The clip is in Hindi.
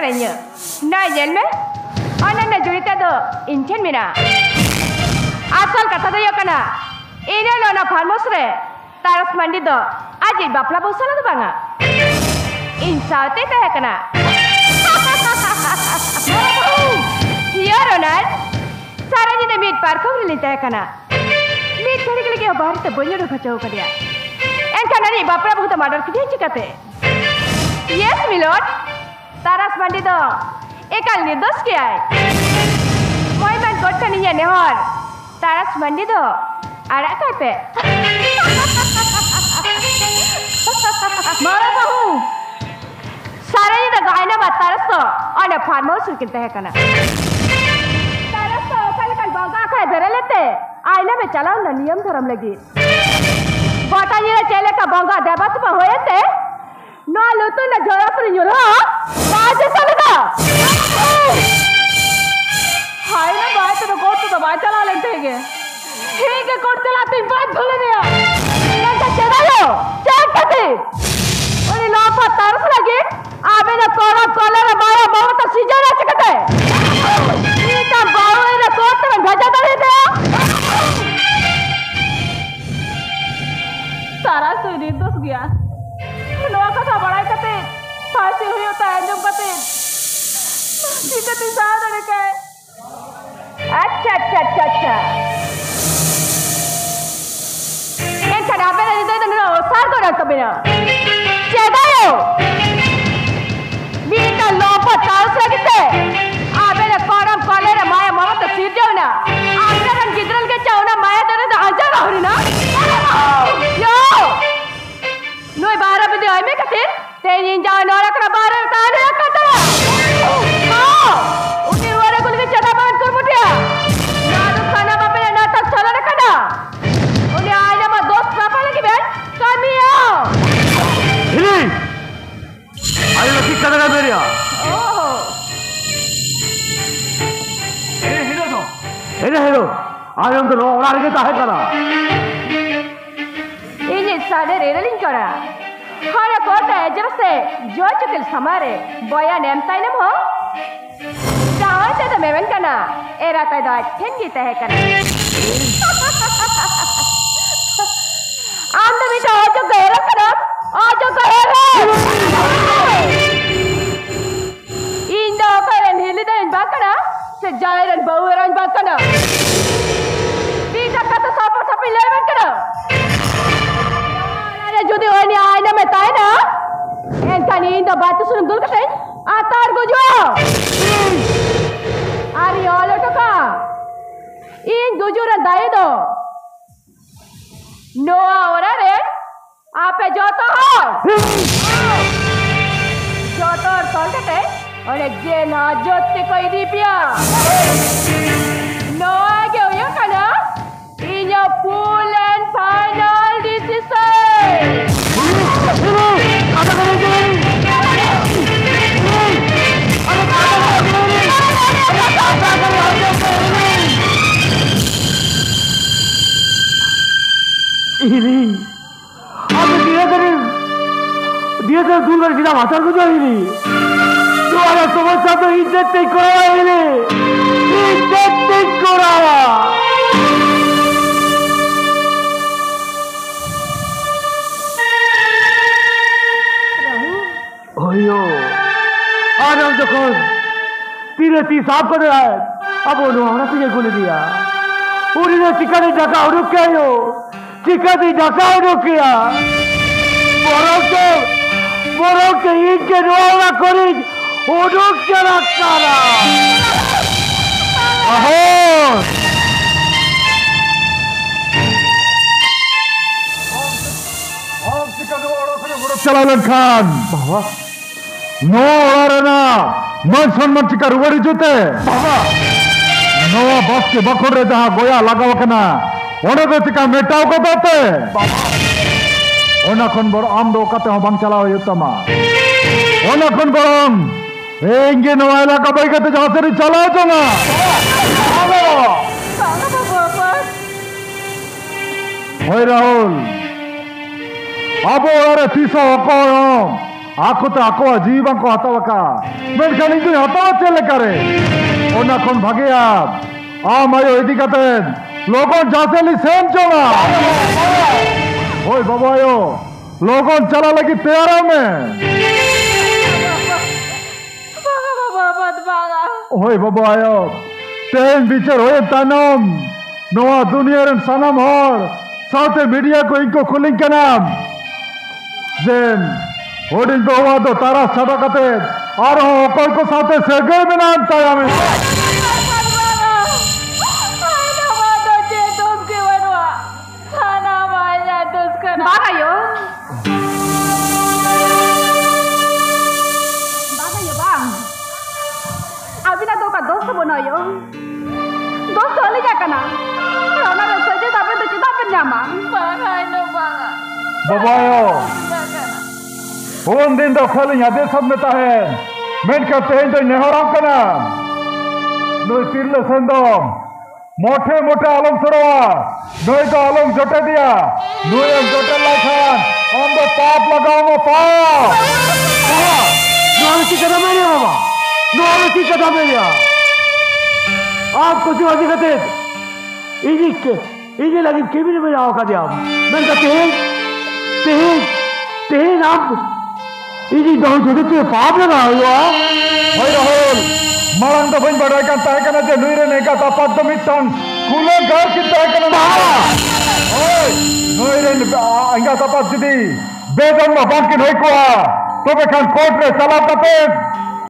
nya na yen me ana na jurita do inchen mina asal kata do yakana ine lo na farmos re taras mandi do aji bapla bosala do banga insate ta yakana Ronald saranya de meet park ko lita yakana meet kare ke liye bahar te bolero bachao kariya enkana ni bapla bahut murder ki chikate yes milord taras mandi do ekal nirdosh ke ay moi man gotta niya nehor taras mandi do ara kape mara bahu saranya da gaina ba taras to ana farmhouse kirte hai kana taras to kal kal baga khai berelete aina me chalao na niyam dharam lagi bota yera chele ka banga debat ma hoyete no lutu na jora pur yura baje salga हाय ना बात तो कोट तो बात चला लेते हैं ठीक है कोट चलाते ही बात भूल गया ना क्या चला लो चेक करते और ना पता तरस लगे आबे ना कोड़ा कॉलर बाया बहुत तो सीजन आ चुका है ये का बाव है ना कोट में भेजा दे दे सारा से निर्दोष गया नो का बड़ा करते फांसी हुई होता है जब करते ठीक है तीन साल होने का अच्छा yang kenapa nih itu nih sar kau nak kemana? Ceda yo, kita lupa tahu lagi teh. Abe nak koram kolej na maya mama tu sir jauh na. Abe kan gidral ke jauh na maya tu na aja lah ni na. Yo, noi bara bide ay me katir. Tenin jauh nora kena bara tahan nak kata. Oh, uti luar aku lagi ceda banget kurang dia. Nado sana apa yang nata salah nak kena. Udah ada mah dos apa lagi ben? Kami ya. Ini, ayo lagi kata kata dia. Oh. Hero tu. Hero. Ayo tu orang lagi tak kena. Ini sada reeling kena. Hara kota ajar se, jual cutil samare, boya nemtai nam ho. Jangan saya tu memen kena. Era tay doa tinggi teh kena. Anda minta ojo gaya kena, ojo gaya. Indo keren hili dah inbak kena, sejauh dan bau orang inbak kena. Bisa kata siapa lemen kena. Ada jadi orang yang aina metai na, entah ni Indo batu sunum dulu kata, atar gujo. Ari all to ka. In gujuran dai do. No ahora re. Ape joto ho. Joto और solta te. और एक जेल हा जोते कोई दीपिया. No आगे हो या kana. In your full and final decision. Apa kena jadi? Ini, apa dia tu dulu kita masak tu ini. Tu ada semua satu izzat tekora ini, izzat tekora. Oh yo, ada tu kau, tidak tisap kau dah. Apa orang tu yang guna dia? Uri dah cikar ni jaga urut kaya. Jika tidak kau rukia, borok ke inke doa korin, uduk jarak kara. Ahos. Om jika doa orang sudah borok jalan kan. Bawa. No orang na, man jika ruari jute. Bawa. No bos ke bakor dah goya lagawa kena. Ona tu cakap metau kau tahu. Ona kon bor amdo kata orang cakap utama. Ona kon borong. Enggak nawalah kau baik kata jangan seri cakap jangan. Apa? Apa? Hoi Rahul. Apa orang pisau kau? Aku tak aku aji bang ko hatawa ka. Menkan itu hatawa cele kare. Ona kon bhagiya. Amayo edi katen. Logon jaseli sen chola. Oi baba ayo. Logon chala lagi tayar mein. Oi baba ayo. Ten bichar hoye tanam. Noa dunia ren sanam hor. Saute media ko inko khuling kanam. Zen. Hoding to huwa to taras chata kate. Aro okoi ko saute segay minan tayami. Bagayo. Bagayo bang. Abi na to ka dost bonayo. Dost oli ja kana. Ona ro saje tabe to chita penyama. Bagay no baga. Babayo. Un din to khali yade sab meta hai. Men ka tehin to nehoram kana. Noi tirle sandom. मोटे मोटे आलम सरोवा नोई तो आलम जोटे दिया नोई हम जोटे लाखान हम तो पाप लगाओ वो पाप बाबा नोई की कदम है बाबा नोई की कदम है आप कुछ वाजी कहते इजी लगी केबिन में जाओ का दिया मैं कहते तेन आप इजी दो जोटे ते पाप लगा हुआ भाई Rahul Marang to bain badaikan taikana je nuire neka tapat to mittan kule gar ki taikana oi nuire anga tapat jidi bedon ma bankin hoi koa to bekan court re chala tapet